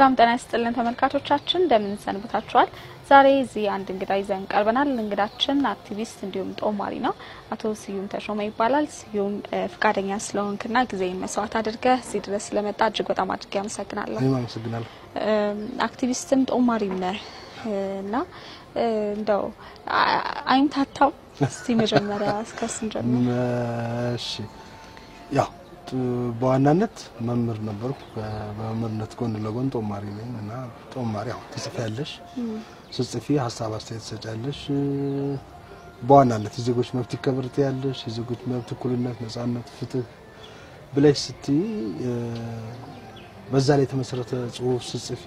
ሰላም ጤና ይስጥልን ተመልካቾቻችን እንደምን ሰንብታችኋል? ዛሬ እዚህ አንድ እንግዳ ይዘን ቀርበናል። እንግዳችን አክቲቪስት እንዲሁም ጦማሪ ነው። አቶ ስዩም ተሾመ ይባላል። ስዩም ፍቃደኛ ስለሆንክና ጊዜን መስዋዕት አድርገህ እዚህ ድረስ ስለመጣ እጅግ በጣም አድርጌ አመሰግናለሁ። እኔም አመሰግናለሁ። አክቲቪስትም ጦማሪም ነህ እና እንደው አይምታታው እስቲ መጀመሪያ እስከስን ጀምር። እሺ ያው በዋናነት መምህር ነበርኩ። በመምህርነት ጎን ለጎን ጦማሪ ነኝ እና ጦማሪ ያው ትጽፊያለሽ፣ ስትጽፊ ሐሳብ አስተያየት ትሰጫለሽ። በዋናነት የዜጎች መብት ይከበር ትያለሽ፣ የዜጎች መብት እኩልነት፣ ነጻነት፣ ፍትህ ብለሽ ስትይ በዛ ላይ የተመሰረተ ጽሁፍ ስትጽፊ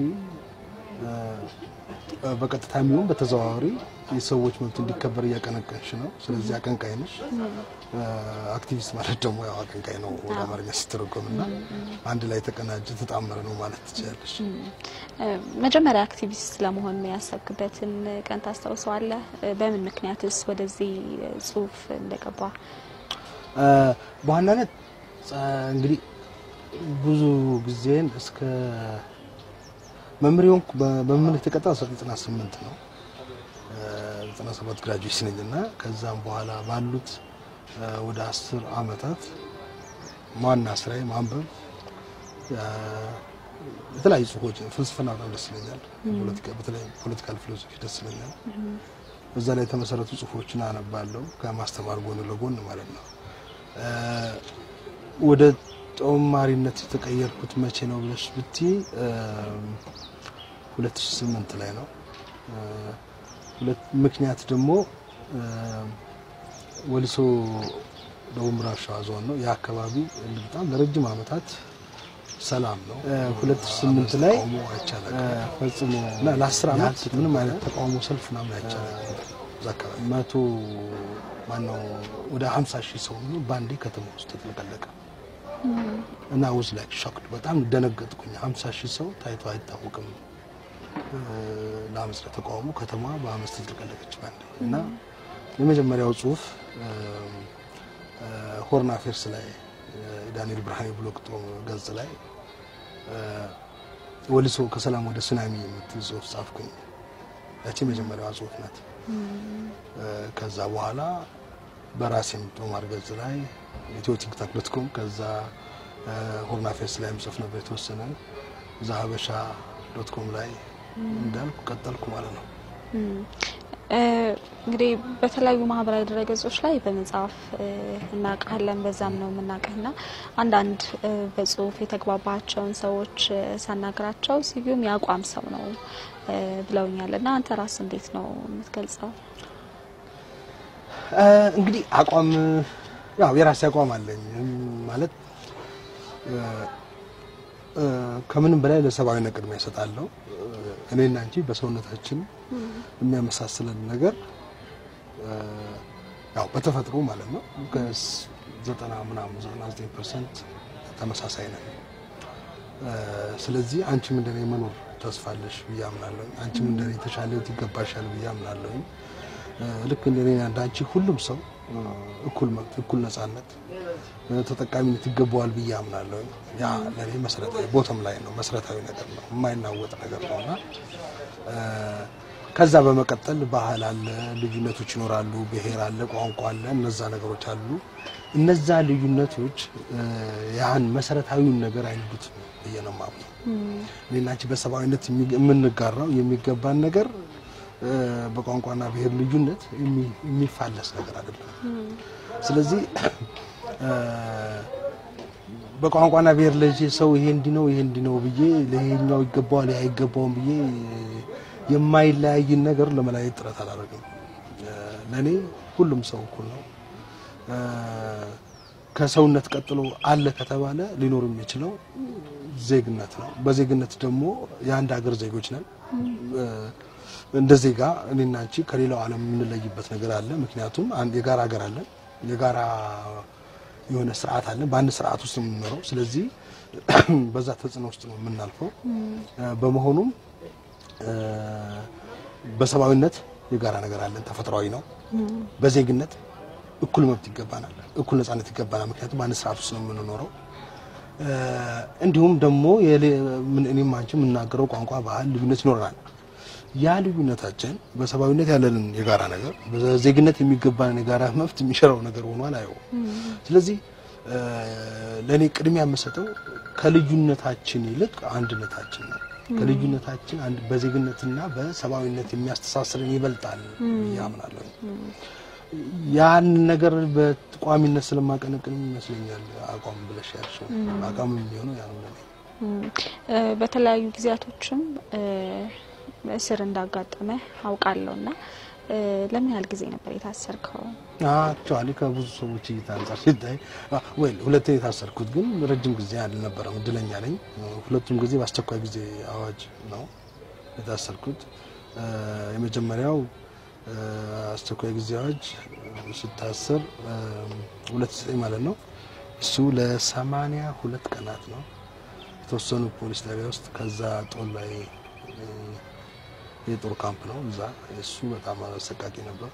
በቀጥታ የሚሆን በተዘዋዋሪ የሰዎች መብት እንዲከበር ያቀነቀንሽ ነው። ስለዚህ አቀንቃይ ነሽ። አክቲቪስት ማለት ደግሞ ያው አቀንቃይ ነው ወደ አማርኛ ሲተረጎምና አንድ ላይ ተቀናጅ ተጣመረ ነው ማለት ትችላለሽ። መጀመሪያ አክቲቪስት ለመሆን ያሰብክበትን ቀን ታስታውሳለህ? በምን ምክንያትስ ወደዚህ ጽሁፍ እንደገባ? በዋናነት እንግዲህ ብዙ ጊዜን እስከ መምሪውን በመምሪ ተቀጣው 98 ነው 97 ግራጁዌት ነኝና ከዛም በኋላ ባሉት ወደ 10 አመታት ማና ስራዬ ማንበብ የተለያዩ ጽሁፎች ፍልስፍና በጣም ደስ ይለኛል። በተለይ ፖለቲካል ፊሎሶፊ ደስ ይለኛል። በዛ ላይ የተመሰረቱ ጽሁፎችን አነባለሁ ከማስተማር ጎን ለጎን ማለት ነው። ወደ ጦማሪነት የተቀየርኩት መቼ ነው ብለሽ ብቲ 2008 ላይ ነው። ምክንያት ደግሞ ወሊሶ ደቡብ ምዕራብ ሸዋ ዞን ነው። ያ አካባቢ በጣም ለረጅም አመታት ሰላም ነው። 2008 ላይ ፈጽሞ ለ10 አመት ምንም አይነት ተቃውሞ ሰልፍ ምናምን አይቻልም። ዘካሪ 100 ማነው ወደ 50,000 ሰው ነው ባንዴ ከተማ ውስጥ ተጠለቀለቀ እና was like shocked በጣም ደነገጥኩኝ። 50,000 ሰው ታይቶ አይታወቅም። ለአመት ተቃውሞ ከተማ በአመት ተጠለቀለቀች ባንዴ እና የመጀመሪያው ጽሁፍ ሆርን አፌርስ ላይ ዳንኤል ብርሃኔ ብሎግ ገጽ ላይ ወሊሶ ከሰላም ወደ ሱናሚ የምትል ጽሁፍ ጻፍኩኝ። ያቺ የመጀመሪያው ጽሁፍ ናት። ከዛ በኋላ በራሴም ጦማር ገጽ ላይ ethiotiktak.com ከዛ ሆርን አፌርስ ላይ ጽፍ ነበር የተወሰነ zahabesha.com ላይ እንዳልኩ ቀጠልኩ ማለት ነው። እንግዲህ በተለያዩ ማህበራዊ ድረገጾች ላይ በመጻፍ እና ቃለን በዛም ነው የምናቀና አንዳንድ በጽሁፍ የተግባባቸውን ሰዎች ሳናግራቸው ስዩም ያቋም ሰው ነው ብለውኛልና አንተ ራስ እንዴት ነው የምትገልጸው? እንግዲህ አቋም ያው የራሴ አቋም አለኝ ማለት ከምንም በላይ ለሰብአዊነት ቅድሚያ እሰጣለሁ። እኔና አንቺ በሰውነታችን የሚያመሳስለን ነገር ያው በተፈጥሮ ማለት ነው ከ99% ተመሳሳይ ነን። ስለዚህ አንቺም እንደኔ መኖር ተስፋለሽ ብዬ አምናለሁ። አንቺም እንደኔ ተሻለውት ይገባሻል ብዬ አምናለሁ። ልክ እንደኔ አንዳንቺ ሁሉም ሰው እኩል መብት እኩል ነጻነት ተጠቃሚነት ይገባዋል ብዬ አምናለሁ። ያ ለኔ መሰረታዊ ቦተም ላይ ነው፣ መሰረታዊ ነገር ነው፣ የማይናወጥ ነገር ነውና ከዛ በመቀጠል ባህል አለ፣ ልዩነቶች ይኖራሉ፣ ብሔር አለ፣ ቋንቋ አለ፣ እነዛ ነገሮች አሉ። እነዛ ልዩነቶች ያን መሰረታዊውን ነገር አይንዱት ብዬ ነው የማምነው። እኔና አንቺ በሰብአዊነት የምንጋራው የሚገባን ነገር በቋንቋና ብሔር ልዩነት የሚፋለስ ነገር አይደለም። ስለዚህ በቋንቋና ብሔር ለጂ ሰው ይሄ እንዲነው ብዬ ለሄኛው ይገባዋል ያ ይገባውን ብዬ የማይለያይ ነገር ለመለያየት ጥረት አላደረግም። ለኔ ሁሉም ሰው እኩል ነው። ከሰውነት ቀጥሎ አለ ከተባለ ሊኖር የሚችለው ዜግነት ነው። በዜግነት ደግሞ የአንድ ሀገር ዜጎች ነን። እንደ ዜጋ እኔና አንቺ ከሌላው ዓለም የምንለይበት ነገር አለ። ምክንያቱም አንድ የጋራ ሀገር አለን፣ የጋራ የሆነ ስርዓት አለን፣ በአንድ ስርዓት ውስጥ የምንኖረው። ስለዚህ በዛ ተጽዕኖ ውስጥ ነው የምናልፈው። በመሆኑም በሰብአዊነት የጋራ ነገር አለን፣ ተፈጥሯዊ ነው። በዜግነት እኩል መብት ይገባናል፣ እኩል ነጻነት ይገባናል። ምክንያቱም በአንድ ስርዓት ውስጥ ነው የምንኖረው። እንዲሁም ደግሞ እኔም አንቺም የምናገረው ቋንቋ ባህል ልዩነት ይኖራል ያ ልዩነታችን በሰባዊነት ያለንን የጋራ ነገር በዜግነት የሚገባን የጋራ መብት የሚሸራው ነገር ሆኗል አይው ስለዚህ ለኔ ቅድሚያ የምሰጠው ከልዩነታችን ይልቅ አንድነታችን ነው ከልዩነታችን አንድ በዜግነትና በሰባዊነት የሚያስተሳስረን ይበልጣል ያምናለሁ ያን ነገር በቋሚነት ስለማቀነቅን ይመስለኛል አቋም ብለሽ ያልሽው አቋም የሚሆነው ያ ነው በተለያዩ ጊዜያቶችም እስር እንዳጋጠመ አውቃለሁና ለምን ያህል ጊዜ ነበር የታሰርከው አክቹአሊ ከብዙ ሰዎች እየታንጻር ሲታይ ሁለቴ የታሰርኩት ግን ረጅም ጊዜ አልነበረም እድለኛ ነኝ ሁለቱም ጊዜ በአስቸኳይ ጊዜ አዋጅ ነው የታሰርኩት የመጀመሪያው አስቸኳይ ጊዜ አዋጅ ስታሰር 29 ማለት ነው እሱ ለ82 ቀናት ነው የተወሰኑ ፖሊስ ጣቢያ ውስጥ ከዛ ጦር ላይ የጦር ካምፕ ነው እዛ እሱ በጣም አሰቃቂ ነበር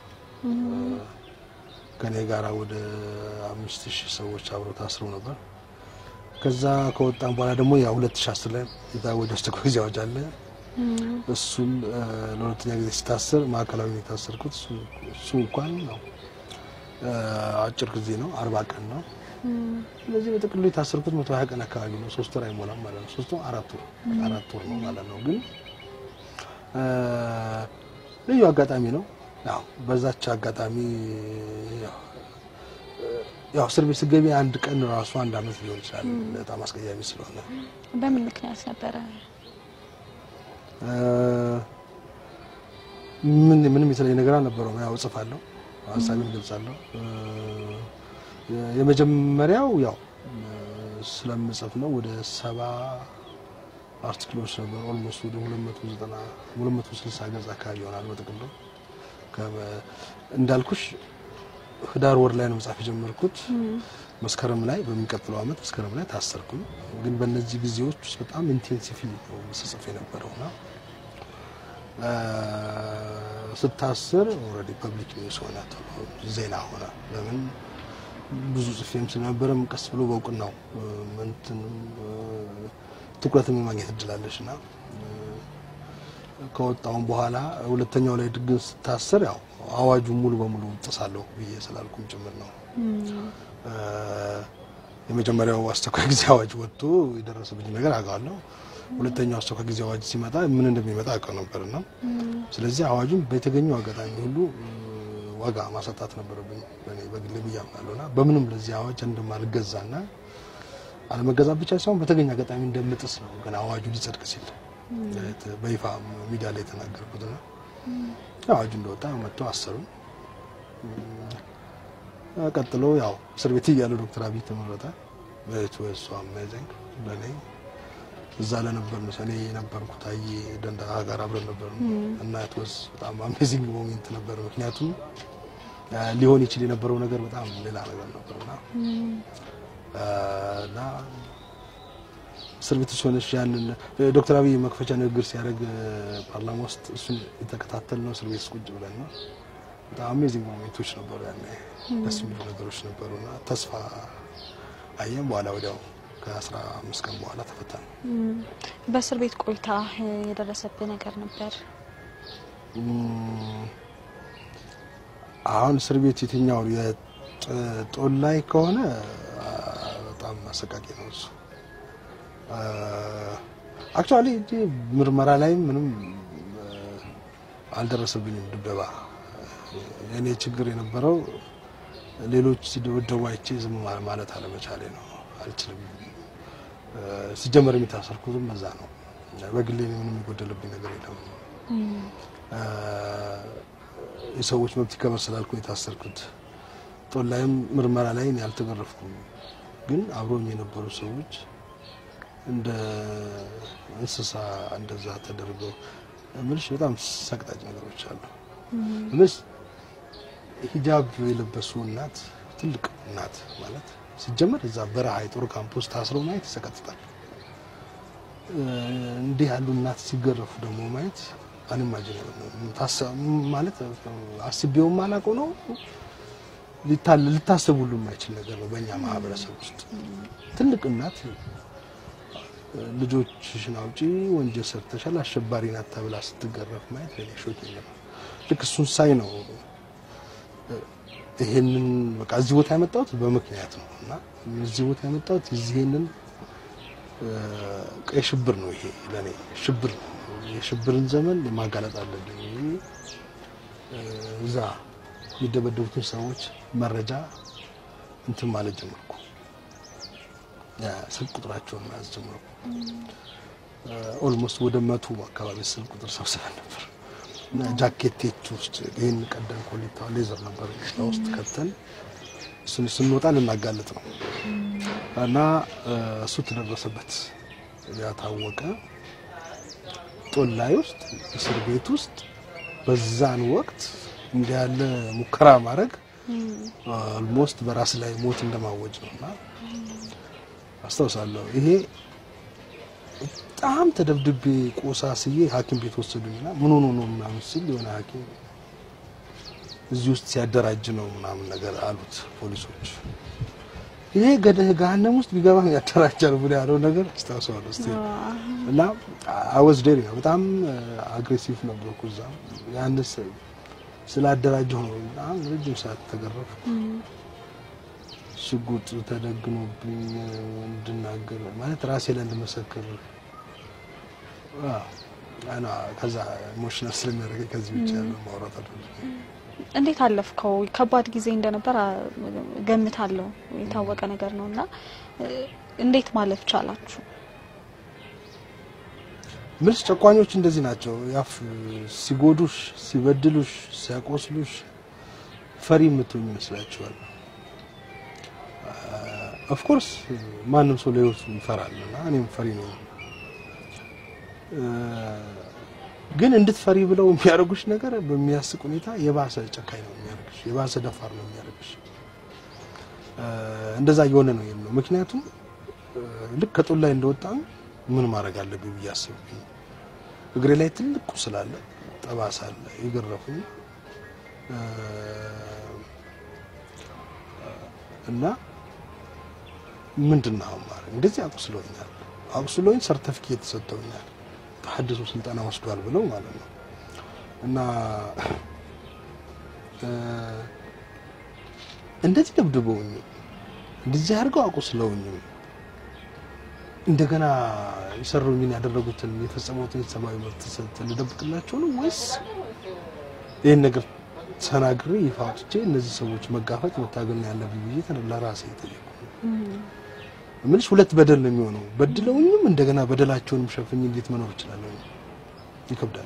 ከኔ ጋራ ወደ 5000 ሰዎች አብረው ታስረው ነበር ከዛ ከወጣን በኋላ ደግሞ ያ 2010 ላይ የታወጀ አስቸኳይ ጊዜ አዋጅ አለ እሱም ለሁለተኛ ጊዜ ስታሰር ማዕከላዊ የታሰርኩት እሱ እንኳን ነው አጭር ጊዜ ነው 40 ቀን ነው ስለዚህ በጥቅሉ የታሰርኩት 120 ቀን አካባቢ ነው 3 ወር አይሞላም ማለት ነው 3 ወር 4 ወር ነው ማለት ነው ግን ልዩ አጋጣሚ ነው ያው በዛች አጋጣሚ ያው እስር ቤት ስገቢ አንድ ቀን ራሱ አንድ አመት ሊሆን ይችላል በጣም አስቀያሚ ስለሆነ በምን ምክንያት ነበር ምንም የተለየ ነገር አልነበረም ያው ጽፋለሁ ሐሳቤን ገልጻለሁ የመጀመሪያው ያው ስለምጽፍ ነው ወደ 70 አርቲክሎች ነበር ኦልሞስት ወደ 260 ገጽ አካባቢ ይሆናል በጥቅሉ እንዳልኩሽ ህዳር ወር ላይ ነው መጻፍ የጀመርኩት መስከረም ላይ በሚቀጥለው አመት መስከረም ላይ ታሰርኩ ግን በእነዚህ ጊዜዎች ውስጥ በጣም ኢንቴንሲቭሊ ነው መጽፍ የነበረውና ስታስር ኦሬዲ ፐብሊክ ኒውስ ሆነ ዜና ሆነ ለምን ብዙ ጽፌም ስለነበረም ቀስ ብሎ በእውቅናው ትኩረትም ማግኘት እድላለሽና ከወጣውን በኋላ ሁለተኛው ላይ ድግን ስታሰር ያው አዋጁ ሙሉ በሙሉ ጥሳለሁ ብዬ ስላልኩም ጭምር ነው የመጀመሪያው አስቸኳይ ጊዜ አዋጅ ወጥቶ የደረሰብኝ ነገር አውቃለሁ ሁለተኛው አስቸኳይ ጊዜ አዋጅ ሲመጣ ምን እንደሚመጣ አውቀው ነበርና ስለዚህ አዋጁን በተገኘው አጋጣሚ ሁሉ ዋጋ ማሰጣት ነበርብኝ በኔ በግሌ ብያምናለሁና በምንም ለዚህ አዋጅ እንደማልገዛና አለመገዛት ብቻ ሳይሆን በተገኘ አጋጣሚ እንደምጥስ ነው ግን አዋጁ ሊጸድቅ ሲል በይፋ ሚዲያ ላይ ተናገርኩትና አዋጁ እንደወጣ መጥተው አሰሩ ቀጥሎ ያው እስር ቤት እያለ ዶክተር አብይ ተመረጠ በእሱ አመዘኝ ለኔ እዛ ለነበር ነው እኔ ነበርኩ ታዬ ደንዳ ጋር አብረን ነበር እና ተወስ በጣም አሜዚንግ ሞመንት ነበር ምክንያቱም ሊሆን ይችላል የነበረው ነገር በጣም ሌላ ነገር ነበርና እና እስር ቤት ሆነሽ ያንን ዶክተር አብይ መክፈቻ ንግግር ሲያደርግ ፓርላማ ውስጥ እሱን የተከታተል ነው እስር ቤት ቁጭ ብለን ነው በጣም አሜዚንግ ሞመንቶች ነበሩ ያኔ ደስ የሚሉ ነገሮች ነበሩና ተስፋ አየን በኋላ ወዲያው ከ15 ቀን በኋላ ተፈታን በእስር ቤት ቆይታ የደረሰብህ ነገር ነበር አሁን እስር ቤት የትኛው የጦል ላይ ከሆነ በጣም አሰቃቂ ነው እሱ አክቹአሊ ምርመራ ላይ ምንም አልደረሰብኝም ድብደባ የኔ ችግር የነበረው ሌሎች ሲደበደቡ አይቼ ዝም ማለት አለመቻሌ ነው አልችልም ሲጀመር የሚታሰርኩትም በዛ ነው በግሌ ምንም ይጎደልብኝ ነገር የለም የሰዎች መብት ይከበር ስላልኩ የታሰርኩት ጦል ላይም ምርመራ ላይ ያልተገረፍኩም ግን አብሮኝ የነበሩ ሰዎች እንደ እንስሳ እንደዛ ተደርገው ምንሽ በጣም ሰቅጣጭ ነገሮች አሉ ምንሽ ሂጃብ የለበሱ እናት ትልቅ እናት ማለት ሲጀመር እዛ በረሃ የጦር ካምፕስ ታስረው ማየት ይሰቀጥጣል እንዲህ ያሉ እናት ሲገረፉ ደግሞ ማየት አንማጅን ማለት አስቤው ማላቆ ነው ልታስቡሉ የማይችል ነገር ነው በእኛ ማህበረሰብ ውስጥ ትልቅ እናት ልጆችሽን አውጪ ወንጀል ሰርተሻል አሸባሪ ናት ተብላ ስትገረፍ ማየት ለኔ ሾኪንግ ነው ልክ እሱን ሳይ ነው ይሄንን በቃ እዚህ ቦታ ያመጣሁት በምክንያት ነው እና እዚህ ቦታ ያመጣሁት ይሄንን ቀይ ሽብር ነው ይሄ ለኔ ሽብር የሽብርን ዘመን ማጋለጥ አለብኝ እዛ የሚደበደቡትን ሰዎች መረጃ እንትን ማለት ጀመርኩ ስልክ ቁጥራቸውን ማዝ ጀመርኩ ኦልሞስት ወደ 100 አካባቢ ስልክ ቁጥር ሰብስበን ነበር እና ጃኬቴት ውስጥ ይሄን ቀደም ኮሊታ ሌዘር ነበር ውስጥ ከተን እሱን ስንወጣ ልናጋለጥ ነው እና እሱ ተደረሰበት ያታወቀ ጦላይ ውስጥ እስር ቤት ውስጥ በዛን ወቅት እንዲያለ ሙከራ ማድረግ ኦልሞስት በራስ ላይ ሞት እንደማወጅ ነውና አስተውሳለሁ ይሄ በጣም ተደብድቤ ቆሳስዬ ሐኪም ቤት ወሰዱኝና ምን ሆኖ ነው ምናምን ሲል የሆነ ሐኪም እዚህ ውስጥ ሲያደራጅ ነው ምናምን ነገር አሉት ፖሊሶች ይሄ ገሃነም ውስጥ ቢገባ ያደራጃል ብሎ ያለው ነገር አስተውሳለሁ እስቲ እና አወዝ ዴሪ ነው በጣም አግሬሲቭ ነበርኩ እዛ ያንስ ስላደራጀው ነው በጣም ረጅም ሰዓት ተገረፍኩ ሽጉጥ ተደግኖብኝ እንድናገር ማለት ራሴ ላይ እንደመሰከር አና ከዛ ኢሞሽናል ስለሚያደርገኝ ከዚህ ብቻ ያለው ማውራት አይደለም እንዴት አለፍከው ከባድ ጊዜ እንደነበር ገምታለሁ የታወቀ ነገር ነውና እንዴት ማለፍ ቻላችሁ ምንስ ጨቋኞች እንደዚህ ናቸው ያፍ ሲጎዱሽ ሲበድሉሽ ሲያቆስሉሽ ፈሪ ምትሆኝ ይመስላችኋል ኦፍ ኮርስ ማንም ሰው ለህይወቱ ይፈራልና እኔም ፈሪ ነኝ ግን እንድትፈሪ ብለው የሚያርጉሽ ነገር በሚያስቅ ሁኔታ የባሰ ጨካኝ ነው የሚያርግሽ የባሰ ደፋር ነው የሚያርግሽ እንደዛ እየሆነ ነው የሚለው ምክንያቱም ልክ ከጦል ላይ እንደወጣን ምን ማድረግ አለብኝ ብያስብኝ እግሬ ላይ ትልቅ ቁስል አለ ጠባሳ አለ ይገረፉኝ እና ምንድነው ማለት እንደዚህ አቁስሎኝ ሰርቲፊኬት ሰጥተውኛል ተሐድሶ ስልጠና ወስዷል ብለው ማለት ነው እና እንደዚህ ደብድበውኝ እንደዚህ አድርገው አቁስለውኝ እንደገና ይሰሩኝን ያደረጉትን የፈጸሙትን ሰማያዊ መብት ሰጥተን ልደብቅላቸው ነው ወይስ ይሄን ነገር ተናግሬ ይፋጥቼ እነዚህ ሰዎች መጋፈጥ መታገል ያለብኝ ብዬ ለራሴ ተጠየቅኩ ምንሽ ሁለት በደል ነው የሚሆነው በድለውኝም እንደገና በደላቸውንም ሸፍኝ እንዴት መኖር ይችላል ይከብዳል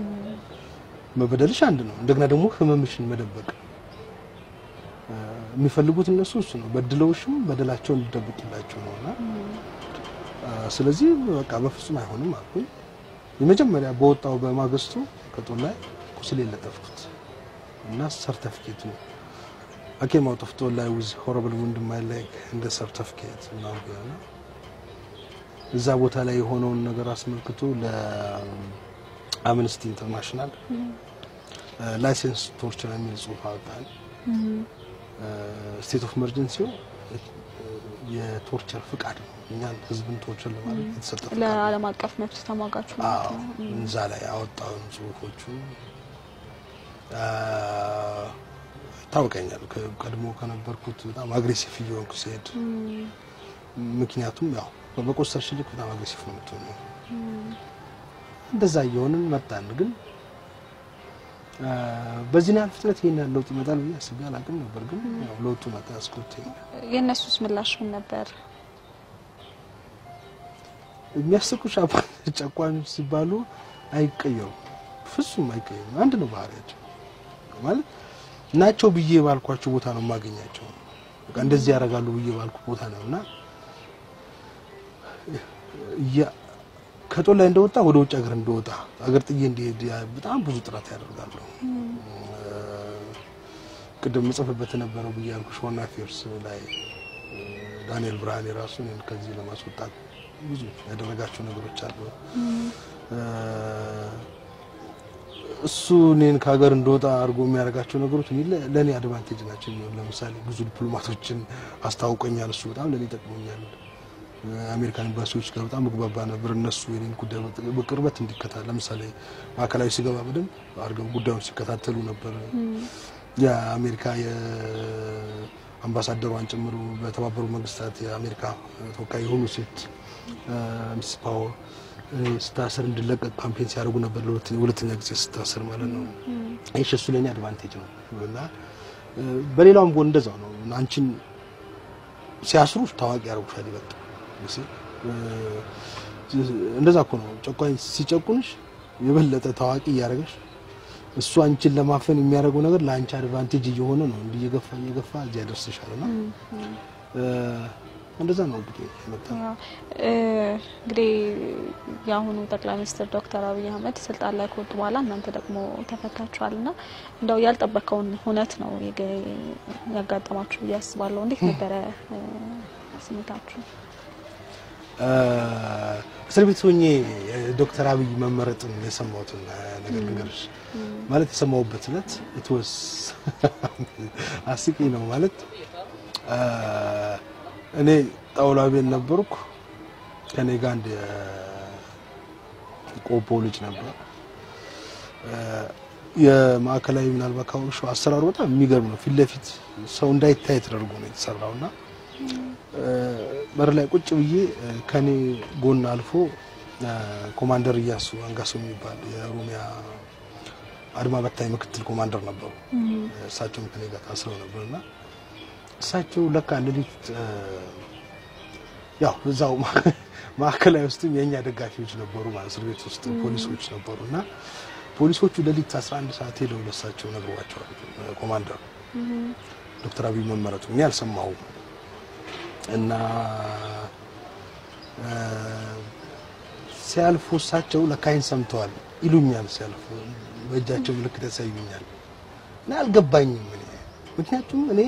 መበደልሽ አንድ ነው እንደገና ደግሞ ህመምሽን መደበቅ የሚፈልጉት እነሱ እሱ ነው በድለውሽም በደላቸውን ልደብቅላቸው ነውና ስለዚህ በቃ በፍጹም አይሆንም አልኩኝ የመጀመሪያ በወጣው በማግስቱ ከጦል ላይ ቁስል የለጠፍኩት እና ሰርቲፊኬት ነው I came out of Tola with horrible wound in my leg and the certificate now እዛ ቦታ ላይ የሆነውን ነገር አስመልክቶ ለአምነስቲ ኢንተርናሽናል ላይሰንስ ቶርቸር የሚል ጽሁፍ አወጣን ስቴት ኦፍ ኢመርጀንሲ የቶርቸር ፍቃድ ነው እኛን ህዝብን ቶርቸር ለማድረግ የተሰጠው ለዓለም አቀፍ መብት ተሟጋች ማለት ነው እዛ ላይ አወጣው ጽሁፎቹ ታውቀኛል ቀድሞ ከነበርኩት በጣም አግሬሲቭ እየሆንኩ ሲሄድ ምክንያቱም ያው በመቆሰር ሽልክ በጣም አግሬሲቭ ነው የምትሆነው እንደዛ እየሆንን መጣን ግን በዚህ ነው ፍጥነት ይሄን ለውጥ ይመጣል ብዬ አስቤ አላውቅም ነበር ግን ያው ለውጡ መጣ አስቆጥቼ የነሱስ ምላሽ ምን ነበር የሚያስቁሽ ጨቋኞች ሲባሉ አይቀየሩ ፍጹም አይቀየሩ አንድ ነው ባህሪያቸው ማለት ናቸው ብዬ ባልኳቸው ቦታ ነው ማገኛቸው በቃ እንደዚህ ያረጋሉ ብዬ ባልኩ ቦታ ነውና ከጦል ላይ እንደወጣ ወደ ውጭ ሀገር እንደወጣ ሀገር ጥዬ እንዲሄድ በጣም ብዙ ጥረት ያደርጋሉ ቅድም ጽፈበት የነበረው ብያልኩ ሾና ፌርስ ላይ ዳንኤል ብርሃኔ ራሱን ከዚህ ለማስወጣት ብዙ ያደረጋቸው ነገሮች አሉ እሱ እኔን ከሀገር እንደወጣ አድርጎ የሚያደርጋቸው ነገሮች ለኔ አድቫንቴጅ ናቸው። ለምሳሌ ብዙ ዲፕሎማቶችን አስተዋውቀኛል። እሱ በጣም ለኔ ጠቅሞኛል። አሜሪካን ኤምባሲዎች ጋር በጣም መግባባ ነበር። እነሱ የኔን ጉዳይ በቅርበት እንዲከታተሉ ለምሳሌ ማዕከላዊ ሲገባ በደንብ አድርገው ጉዳዩን ሲከታተሉ ነበር። የአሜሪካ የአምባሳደሯን ጨምሮ በተባበሩ መንግስታት የአሜሪካ ተወካይ የሆኑ ሴት ሚስ ፓወር ስታሰር እንድለቀቅ ካምፔን ሲያደርጉ ነበር። ለሁለተኛ ጊዜ ስታሰር ማለት ነው። እሺ እሱ ለኔ አድቫንቴጅ ነው እና በሌላውም ጎን እንደዛው ነው። አንቺን ሲያስሩ ታዋቂ ያደርጉሻል ይበልጥ እንደዛ እኮ ነው። ጨቋኝ ሲጨቁንሽ የበለጠ ታዋቂ ያደርግሽ እሱ አንቺን ለማፈን የሚያደርገው ነገር ለአንቺ አድቫንቴጅ እየሆነ ነው እንዲህ እየገፋ እዚያ ያደርስሻልና እንደዛ ነው እንግዲህ የአሁኑ ጠቅላይ ሚኒስትር ዶክተር አብይ አህመድ ስልጣን ላይ ከወጡ በኋላ እናንተ ደግሞ ተፈታችኋልና እንደው ያልጠበቀውን ሁነት ነው ያጋጠማችሁ ያስባለሁ። እንዴት ነበረ ስሜታችሁ? እስር ቤት ሆኜ ዶክተር አብይ መመረጥን የሰማሁት ነገር ልንገርሽ። ማለት የሰማሁበት ዕለት ኢትወስ አስቂኝ ነው ማለት እኔ ጣውላ ቤት ነበርኩ። ከኔ ጋር አንድ ቆቦ ልጅ ነበር። የማዕከላዊ ምናልባት ካውሹ አሰራሩ በጣም የሚገርም ነው። ፊት ለፊት ሰው እንዳይታይ ተደርጎ ነው የተሰራውና በር ላይ ቁጭ ብዬ ከኔ ጎን አልፎ ኮማንደር ኢያሱ አንጋሶ የሚባል የኦሮሚያ አድማ በታኝ ምክትል ኮማንደር ነበሩ። እሳቸው ከኔ ጋር ታስረው ነበርና እሳቸው ለካ ለሊት ያው እዛው ማዕከላዊ ውስጥም የኛ ደጋፊዎች ነበሩ ማለት እስር ቤት ውስጥ ፖሊሶች ነበሩና ፖሊሶቹ ለሊት 11 ሰዓት ሄደው ለሳቸው ነግረዋቸዋል። ኮማንደር ዶክተር አብይ መመረጡ እኔ አልሰማሁም እና ሲያልፉ እሳቸው ለካይን ሰምተዋል ይሉኛል። ሲያልፉ በእጃቸው ምልክት ያሳዩኛል እና አልገባኝም። ምክንያቱም እኔ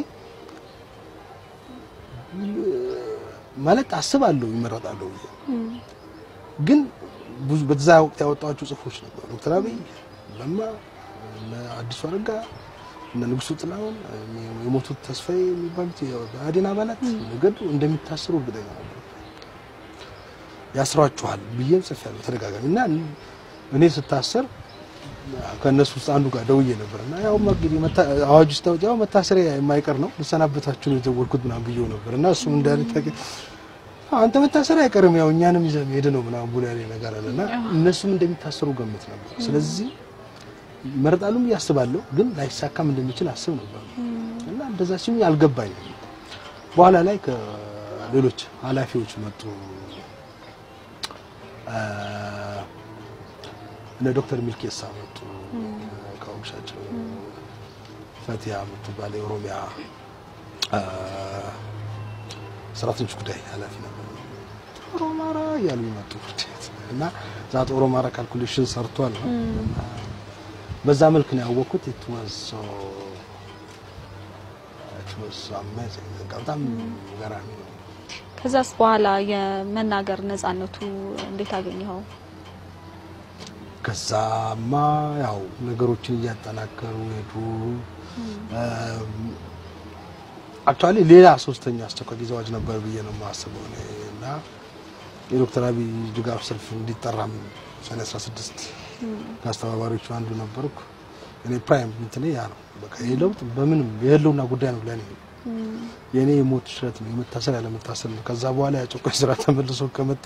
ማለት አስባለሁ ይመረጣሉ ግን ብዙ በዛ ወቅት ያወጣቸው ጽፎች ነበር። ዶክተር አብይ ለማ አዲሱ አረጋ እና ንጉሱ ጥላውን የሞቱት ተስፋዬ የሚባሉት የአዴን አባላት ነገዱ እንደሚታሰሩ እርግጠኛ ነበር። ያስሯቸዋል ብዬም ጽፌያለሁ ተደጋጋሚና እኔ ስታሰር ከነሱ ውስጥ አንዱ ጋር ደውዬ ነበርና ያው ማግዲ አዋጅ ስታወጣው መታሰሪያ የማይቀር ነው ልሰናበታችሁ ነው የደወልኩት ምናምን ብዬው ነበርና እሱም እንዳልተቀ አንተ መታሰሪያ አይቀርም ያው እኛንም ይዘም ሄደ ነው ምናምን ብሎ ያለ ነገር አለና እነሱም እንደሚታሰሩ ገምት ነበር። ስለዚህ መርጣሉም ያስባለሁ ግን ላይሳካም እንደሚችል አስብ ነበር እና እንደዛ ሲሆን አልገባኝም። በኋላ ላይ ከሌሎች ኃላፊዎች መጡ እነ ዶክተር ሚልኬሳ መጡ ካውሻቸው ፈቲያ ምትባል የኦሮሚያ ሰራተኞች ጉዳይ ኃላፊ ነበር። ኦሮማራ ያሉ መጡ እና ዛት ኦሮማራ ካልኩሌሽን ሰርቷል እና በዛ መልኩ ነው ያወቁት። it was amazing በጣም ገራሚ ነው። ከዛስ በኋላ የመናገር ነፃነቱ እንዴት አገኘኸው? ከዛማ ያው ነገሮችን እያጠናከሩ ሄዱ። አክቹአሊ ሌላ ሶስተኛ አስቸኳይ ጊዜ አዋጅ ነበር ብዬ ነው የማስበው እና የዶክተር አብይ ድጋፍ ሰልፍ እንዲጠራም ሰኔ 16 ከአስተባባሪዎቹ አንዱ ነበርኩ እኔ ፕራይም እንትኔ ያ ነው በቃ የለውጥ በምንም የህልውና ጉዳይ ነው ለኔ የኔ ሞት ሽረት ነው የመታሰር ያለ መታሰር ነው። ከዛ በኋላ ያጨቆይ ስራ ተመልሶ ከመጣ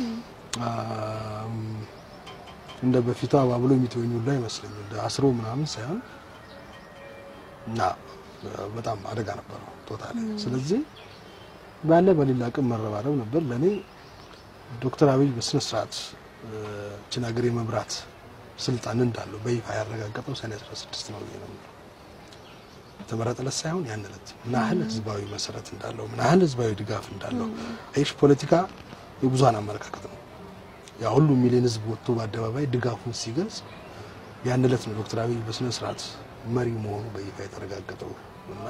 እንደ በፊቱ አባብሎ የሚተወኙ ላይ መስለኝ እንደ አስሮ ምናምን ሳይሆን እና በጣም አደጋ ነበር ቶታሊ። ስለዚህ ባለ በሌላ አቅም መረባረብ ነበር ለኔ ዶክተር አብይ በስነ ስርዓት ችናገር የመምራት ስልጣን እንዳለው በይፋ ያረጋገጠው ሰኔ 16 ነው ነው ተመረጠለት ሳይሆን ያንለት ምን ያህል ህዝባዊ መሰረት እንዳለው ምን ያህል ህዝባዊ ድጋፍ እንዳለው አይሽ ፖለቲካ የብዙሃን አመለካከት ነው። ያ ሁሉ ሚሊዮን ህዝብ ወጥቶ በአደባባይ ድጋፉን ሲገልጽ ያንለት ነው ዶክተር አብይ በስነ ስርዓት መሪ መሆኑ በይፋ የተረጋገጠው እና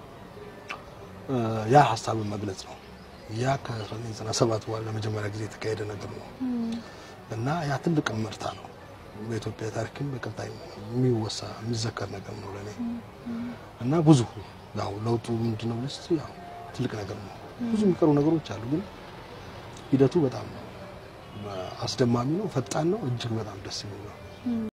ያ ሐሳብ መግለጽ ነው። ያ ከ1997 በኋላ ለመጀመሪያ ጊዜ የተካሄደ ነገር ነው እና ያ ትልቅ ምርታ ነው በኢትዮጵያ ታሪክም በቀጣይ የሚወሳ የሚዘከር ነገር ነው ለኔ እና ብዙ ያው ለውጡ ምንድነው ልስት ያው ትልቅ ነገር ነው ብዙ የሚቀሩ ነገሮች አሉ ግን ሂደቱ በጣም አስደማሚ ነው ፈጣን ነው እጅግ በጣም ደስ የሚል ነው